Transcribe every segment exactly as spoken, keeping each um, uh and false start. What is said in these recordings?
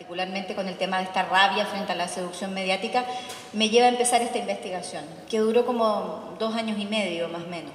particularmente con el tema de esta rabia frente a la seducción mediática, me lleva a empezar esta investigación, que duró como dos años y medio más o menos,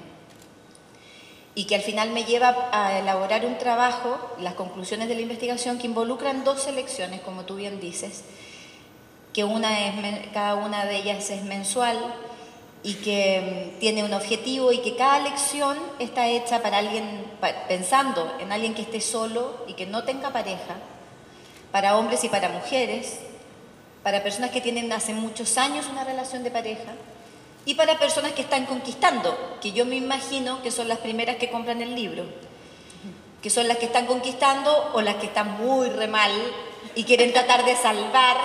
y que al final me lleva a elaborar un trabajo, las conclusiones de la investigación, que involucran dos selecciones, como tú bien dices, que una es, cada una de ellas es mensual y que tiene un objetivo y que cada lección está hecha para alguien, pensando en alguien que esté solo y que no tenga pareja, para hombres y para mujeres, para personas que tienen hace muchos años una relación de pareja y para personas que están conquistando, que yo me imagino que son las primeras que compran el libro, que son las que están conquistando o las que están muy re mal y quieren tratar de salvar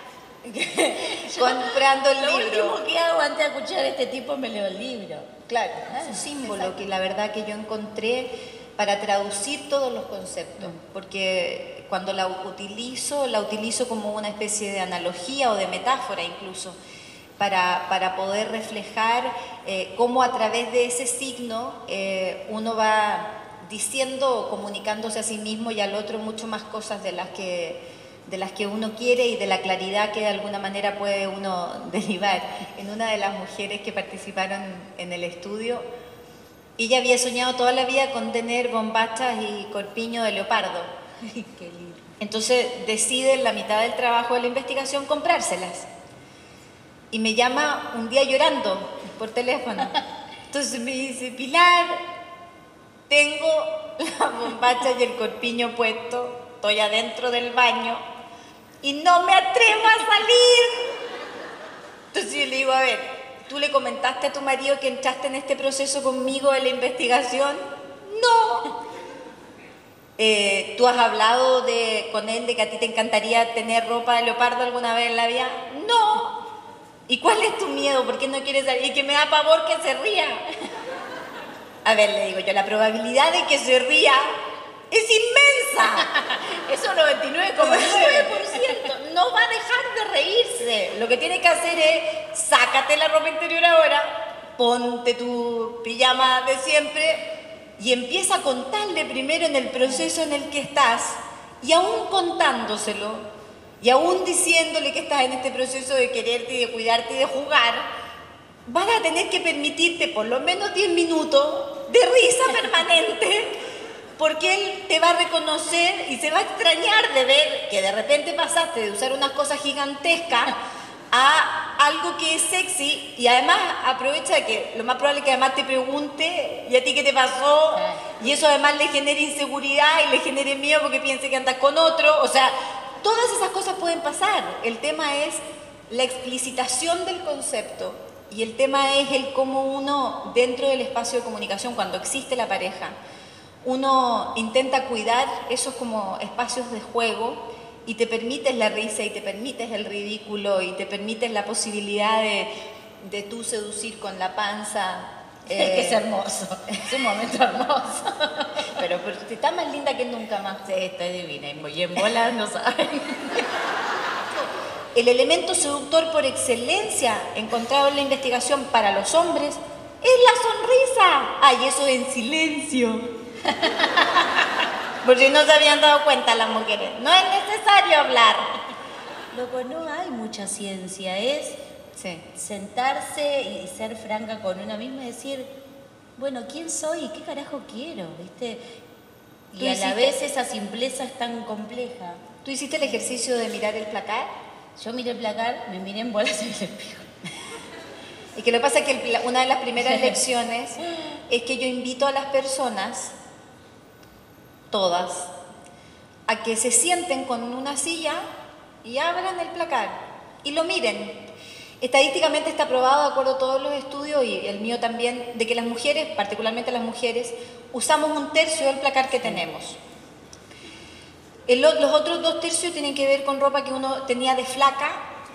comprando el Lo libro. último que hago antes de escuchar a este tipo me leo el libro. Claro, es un símbolo exacto, que la verdad que yo encontré para traducir todos los conceptos, porque cuando la utilizo, la utilizo como una especie de analogía o de metáfora incluso, para, para poder reflejar eh, cómo a través de ese signo eh, uno va diciendo o comunicándose a sí mismo y al otro mucho más cosas de las que, de las que uno quiere y de la claridad que de alguna manera puede uno derivar. En una de las mujeres que participaron en el estudio, ella había soñado toda la vida con tener bombachas y corpiño de leopardo. Qué lindo. Entonces decide en la mitad del trabajo de la investigación comprárselas. Y me llama un día llorando por teléfono. Entonces me dice, Pilar, tengo la bombacha y el corpiño puesto, estoy adentro del baño y no me atrevo a salir. Entonces yo le digo, a ver, ¿tú le comentaste a tu marido que entraste en este proceso conmigo de la investigación? No. Eh, ¿Tú has hablado de, con él de que a ti te encantaría tener ropa de leopardo alguna vez en la vida? No. ¿Y cuál es tu miedo? ¿Por qué no quieres salir? Y que me da pavor que se ría. A ver, le digo yo, la probabilidad de que se ría es inmensa. Es un noventa y nueve coma nueve por ciento. No va a dejar de reírse. Lo que tiene que hacer es, sácate la ropa interior ahora, ponte tu pijama de siempre y empieza a contarle primero en el proceso en el que estás, y aún contándoselo, y aún diciéndole que estás en este proceso de quererte y de cuidarte y de jugar, vas a tener que permitirte por lo menos diez minutos de risa permanente, porque él te va a reconocer y se va a extrañar de ver que de repente pasaste de usar unas cosas gigantescas a algo que es sexy, y además aprovecha de que lo más probable es que además te pregunte, ¿y a ti qué te pasó? Y eso además le genere inseguridad y le genere miedo porque piense que andas con otro. O sea, todas esas cosas pueden pasar. El tema es la explicitación del concepto y el tema es el cómo uno, dentro del espacio de comunicación, cuando existe la pareja, uno intenta cuidar esos como espacios de juego y te permites la risa y te permites el ridículo y te permites la posibilidad de, de tú seducir con la panza. Eh, es que es hermoso, es un momento hermoso. Pero, pero si está más linda que nunca más. Sí, estoy divina y en bolas no saben. El elemento seductor por excelencia encontrado en la investigación para los hombres es la sonrisa. Ay, eso en silencio. Por si no se habían dado cuenta las mujeres. No es necesario hablar. Loco, no hay mucha ciencia, es sí. sentarse y ser franca con una misma y decir, bueno, ¿quién soy? ¿Qué carajo quiero? ¿Viste? Y a la vez esa simpleza es tan compleja. ¿Tú hiciste el ejercicio de mirar el placar? Yo miré el placar, me miré en bolas en el espejo. Y que lo que pasa es que el, una de las primeras lecciones es que yo invito a las personas, todas, a que se sienten con una silla y abran el placar y lo miren. Estadísticamente está probado, de acuerdo a todos los estudios, y el mío también, de que las mujeres, particularmente las mujeres, usamos un tercio del placar que tenemos. El, los otros dos tercios tienen que ver con ropa que uno tenía de flaca,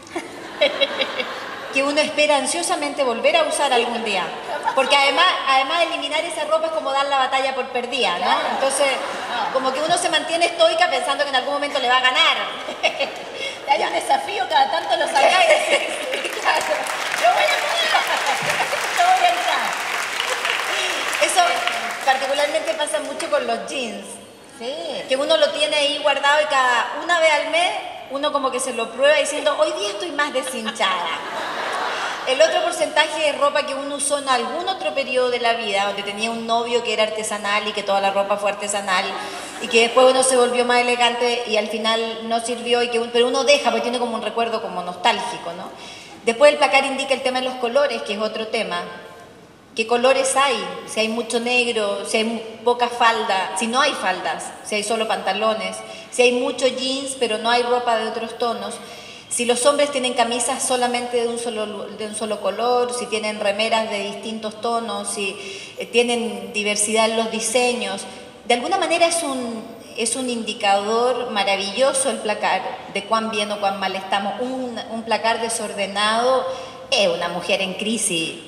que uno espera ansiosamente volver a usar algún día. Porque además, además eliminar esa ropa es como dar la batalla por perdida, ¿no? Entonces, como que uno se mantiene estoica pensando que en algún momento le va a ganar. Hay un desafío, cada tanto lo sacáis. Claro. Lo voy a poner. Lo voy a entrar. Eso particularmente pasa mucho con los jeans. Sí. Que uno lo tiene ahí guardado y cada una vez al mes uno como que se lo prueba diciendo, hoy día estoy más deshinchada. El otro porcentaje es ropa que uno usó en algún otro periodo de la vida, donde tenía un novio que era artesanal y que toda la ropa fue artesanal, y que después uno se volvió más elegante y al final no sirvió, y que, pero uno deja, porque tiene como un recuerdo como nostálgico, ¿no? Después el placar indica el tema de los colores, que es otro tema. ¿Qué colores hay? Si hay mucho negro, si hay poca falda, si no hay faldas, si hay solo pantalones, si hay mucho jeans pero no hay ropa de otros tonos, si los hombres tienen camisas solamente de un solo, de un solo color, si tienen remeras de distintos tonos, si tienen diversidad en los diseños. De alguna manera es un, es un indicador maravilloso el placar de cuán bien o cuán mal estamos. Un, un placar desordenado es una mujer en crisis